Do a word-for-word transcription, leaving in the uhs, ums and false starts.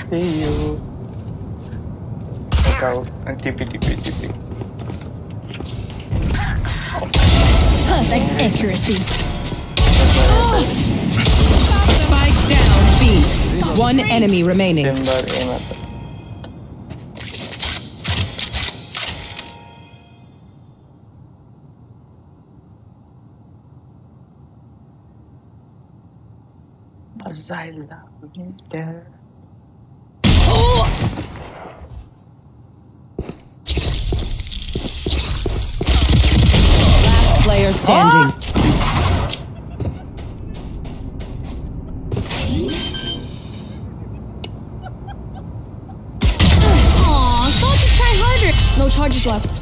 See you. Kau T P T P T P. Perfect accuracy. Spike down B. One enemy remaining. Chamber aim আছে. Bazaila. There. Last player standing. Aw, thought to try harder. No charges left.